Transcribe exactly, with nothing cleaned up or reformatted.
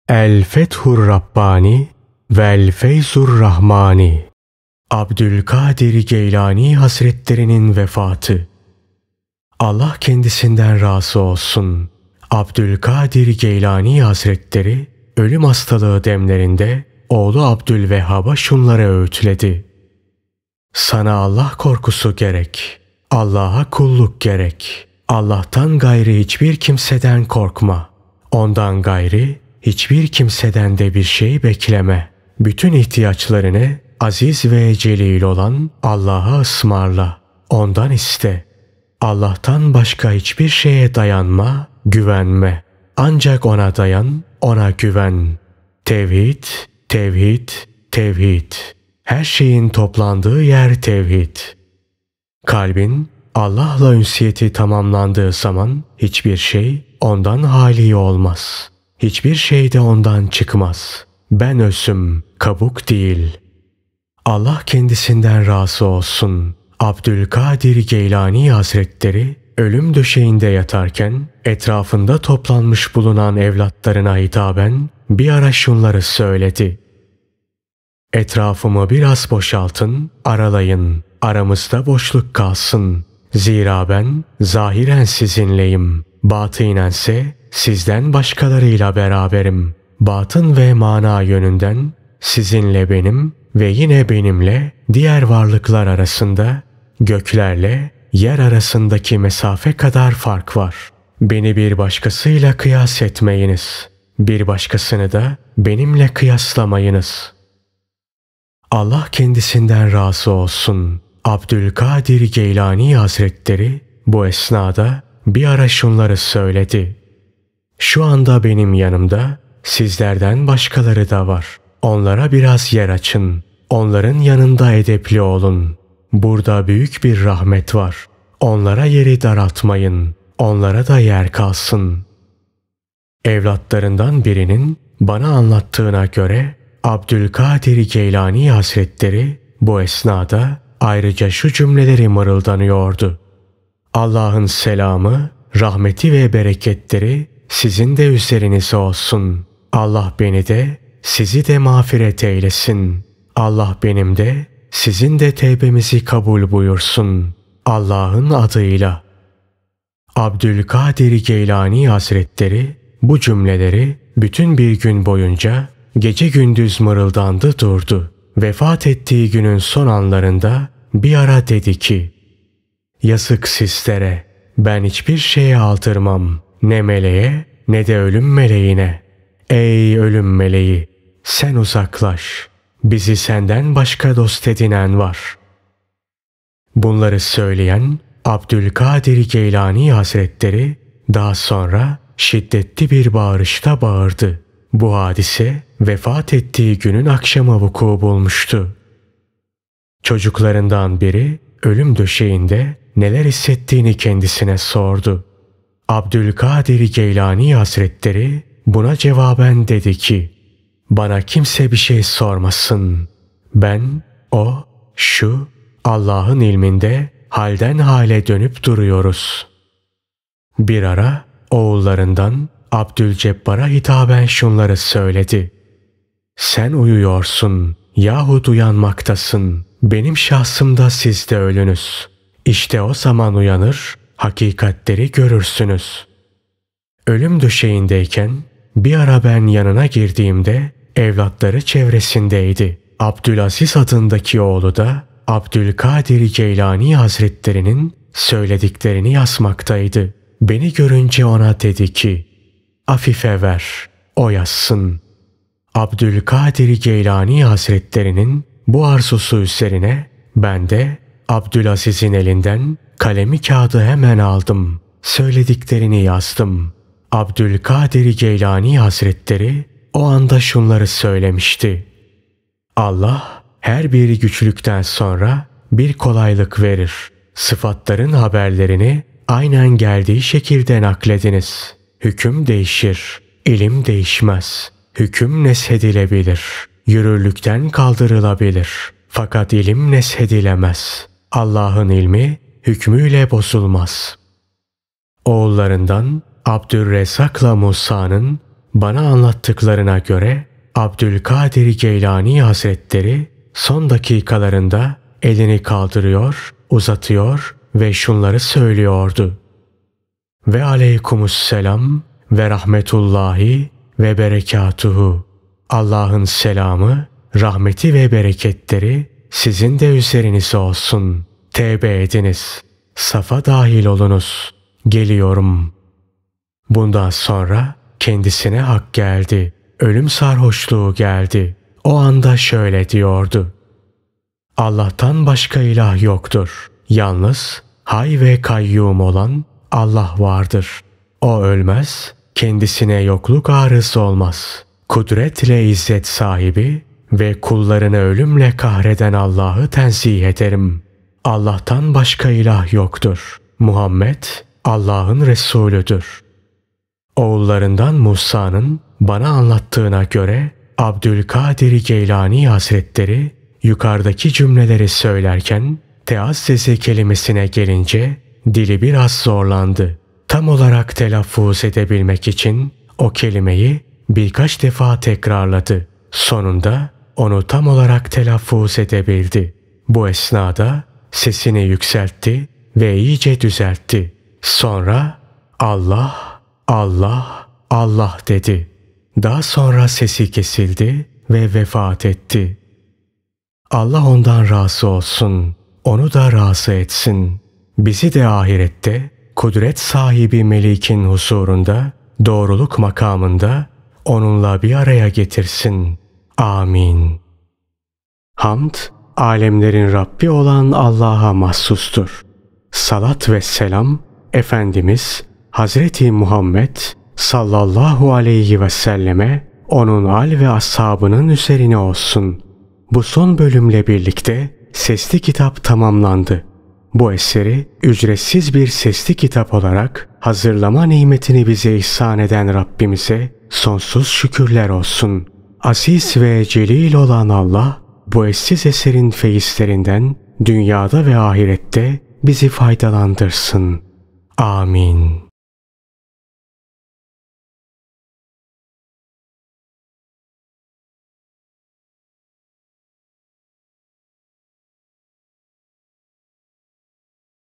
El Fethur Rabbani vel Feyzur Rahmani. Abdülkadir Geylani Hazretlerinin vefatı. Allah kendisinden razı olsun. Abdülkadir Geylani Hazretleri ölüm hastalığı demlerinde oğlu Abdülvehhab'a şunları öğütledi. Sana Allah korkusu gerek. Allah'a kulluk gerek. Allah'tan gayri hiçbir kimseden korkma. Ondan gayri hiçbir kimseden de bir şey bekleme. Bütün ihtiyaçlarını aziz ve celil olan Allah'a ısmarla. Ondan iste. Allah'tan başka hiçbir şeye dayanma, güvenme. Ancak ona dayan, ona güven. Tevhid, tevhid, tevhid. Her şeyin toplandığı yer tevhid. Kalbin Allah'la ünsiyeti tamamlandığı zaman hiçbir şey ondan hali olmaz. Hiçbir şey de ondan çıkmaz. Ben özüm, kabuk değil. Allah kendisinden razı olsun. Abdülkadir Geylani Hazretleri ölüm döşeğinde yatarken etrafında toplanmış bulunan evlatlarına hitaben bir ara şunları söyledi. Etrafımı biraz boşaltın, aralayın. Aramızda boşluk kalsın. Zira ben zahiren sizinleyim. Batınense sizden başkalarıyla beraberim. Batın ve mana yönünden sizinle benim ve yine benimle diğer varlıklar arasında göklerle yer arasındaki mesafe kadar fark var. Beni bir başkasıyla kıyas etmeyiniz. Bir başkasını da benimle kıyaslamayınız. Allah kendisinden razı olsun. Abdülkadir Geylani Hazretleri bu esnada bir ara şunları söyledi. Şu anda benim yanımda sizlerden başkaları da var. Onlara biraz yer açın. Onların yanında edepli olun. Burada büyük bir rahmet var. Onlara yeri daraltmayın. Onlara da yer kalsın. Evlatlarından birinin bana anlattığına göre Abdülkadir Geylani Hazretleri bu esnada ayrıca şu cümleleri mırıldanıyordu. Allah'ın selamı, rahmeti ve bereketleri sizin de üzerinize olsun. Allah beni de sizi de mağfiret eylesin. Allah benim de sizin de tevbemizi kabul buyursun. Allah'ın adıyla. Abdülkadir Geylani Hazretleri bu cümleleri bütün bir gün boyunca gece gündüz mırıldandı durdu. Vefat ettiği günün son anlarında bir ara dedi ki, yazık sizlere, ben hiçbir şeye aldırmam, ne meleğe ne de ölüm meleğine. Ey ölüm meleği, sen uzaklaş, bizi senden başka dost edinen var. Bunları söyleyen Abdülkadir Geylani Hazretleri daha sonra şiddetli bir bağırışta bağırdı. Bu hadise vefat ettiği günün akşamı vuku bulmuştu. Çocuklarından biri ölüm döşeğinde neler hissettiğini kendisine sordu. Abdülkadir Geylani Hazretleri buna cevaben dedi ki, bana kimse bir şey sormasın. Ben, o, şu, Allah'ın ilminde halden hale dönüp duruyoruz. Bir ara oğullarından Abdülcebbar'a hitaben şunları söyledi. Sen uyuyorsun yahut uyanmaktasın. Benim şahsımda siz de ölünüz. İşte o zaman uyanır, hakikatleri görürsünüz. Ölüm döşeğindeyken bir ara ben yanına girdiğimde evlatları çevresindeydi. Abdülaziz adındaki oğlu da Abdülkadir Geylani Hazretlerinin söylediklerini yazmaktaydı. Beni görünce ona dedi ki, Afife ver, o yazsın. Abdülkadir Geylani Hazretlerinin bu arzusu üzerine ben de Abdülaziz'in elinden kalemi kağıdı hemen aldım. Söylediklerini yazdım. Abdülkadir Geylani Hazretleri o anda şunları söylemişti. Allah her bir güçlükten sonra bir kolaylık verir. Sıfatların haberlerini aynen geldiği şekilde naklediniz. Hüküm değişir, ilim değişmez. Hüküm neshedilebilir, yürürlükten kaldırılabilir. Fakat ilim neshedilemez. Allah'ın ilmi hükmüyle bozulmaz. Oğullarından Abdülrezzak'la Musa'nın Bana anlattıklarına göre Abdülkadir Geylani Hazretleri son dakikalarında elini kaldırıyor, uzatıyor ve şunları söylüyordu. Ve aleykümüsselam ve rahmetullahi ve berekatuhu. Allah'ın selamı, rahmeti ve bereketleri sizin de üzerinize olsun. Tevbe ediniz. Safa dahil olunuz. Geliyorum. Bundan sonra kendisine hak geldi. Ölüm sarhoşluğu geldi. O anda şöyle diyordu. Allah'tan başka ilah yoktur. Yalnız hay ve kayyum olan Allah vardır. O ölmez, kendisine yokluk arız olmaz. Kudretle izzet sahibi ve kullarını ölümle kahreden Allah'ı tenzih ederim. Allah'tan başka ilah yoktur. Muhammed Allah'ın Resulüdür. Oğullarından Musa'nın bana anlattığına göre Abdülkadir Geylani Hazretleri yukarıdaki cümleleri söylerken teazzeze kelimesine gelince dili biraz zorlandı. Tam olarak telaffuz edebilmek için o kelimeyi birkaç defa tekrarladı. Sonunda onu tam olarak telaffuz edebildi. Bu esnada sesini yükseltti ve iyice düzeltti. Sonra Allah, Allah, Allah dedi. Daha sonra sesi kesildi ve vefat etti. Allah ondan razı olsun, onu da razı etsin. Bizi de ahirette kudret sahibi Melik'in huzurunda, doğruluk makamında onunla bir araya getirsin. Amin. Hamd, alemlerin Rabbi olan Allah'a mahsustur. Salat ve selam, Efendimiz Hazreti Muhammed sallallahu aleyhi ve selleme, onun al ve ashabının üzerine olsun. Bu son bölümle birlikte sesli kitap tamamlandı. Bu eseri ücretsiz bir sesli kitap olarak hazırlama nimetini bize ihsan eden Rabbimize sonsuz şükürler olsun. Aziz ve celil olan Allah, bu eşsiz eserin feyizlerinden dünyada ve ahirette bizi faydalandırsın. Amin.